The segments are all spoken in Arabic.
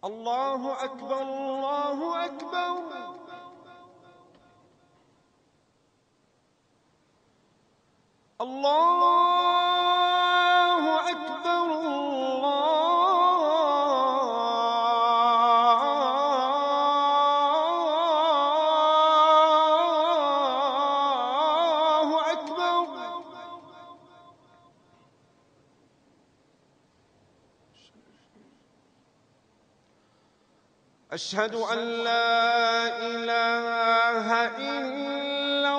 الله أكبر الله أكبر. الله أكبر الله أكبر. أشهد أن لا إله إلا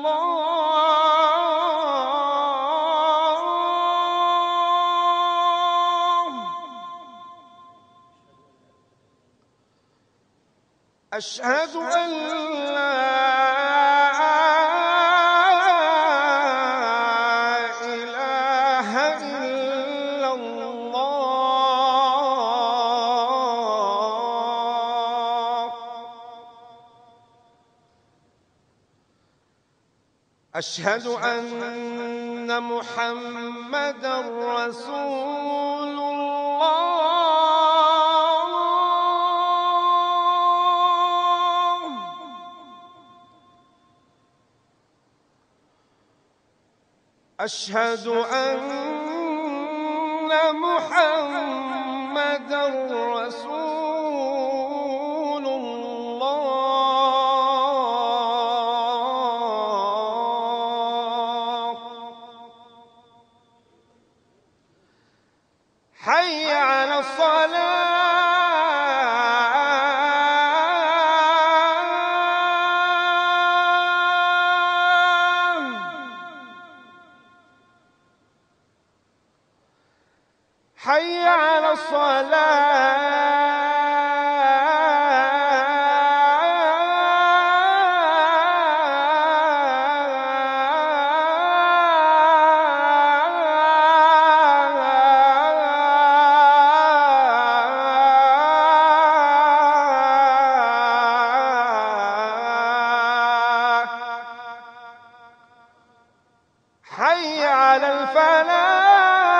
الله. أشهد أن لا إله إلا الله. أشهد أن محمدًا رسول الله. أشهد أن محمدًا رسول الله. حي على الصلاة. حي على الصلاة. حي على الفلاح.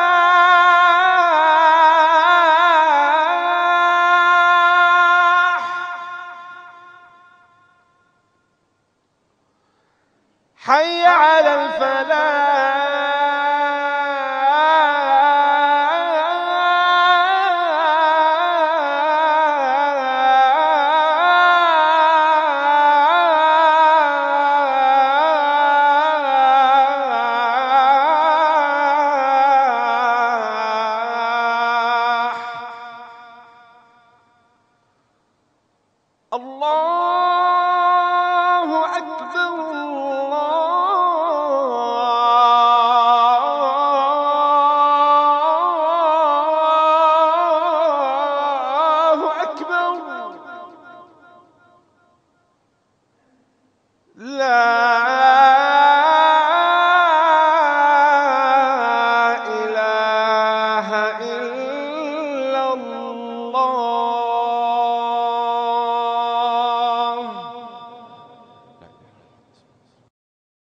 حي على الفلاح. الله أكبر الله أكبر. لا